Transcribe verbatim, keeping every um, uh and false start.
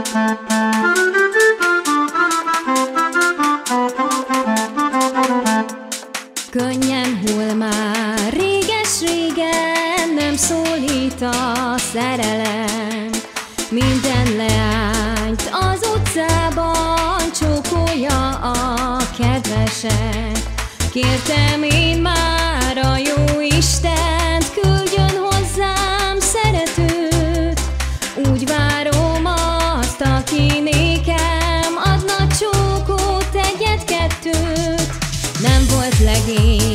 Könnyen hull már, réges-régen nem szólít a szerelem. Minden leányt az utcában csókolja a kedvese. Kértem én már a jó Istent, küldjön hozzám szeretőt. Úgy várom azt, aki nékem adna csókot, egyet-kettőt. Nem volt legény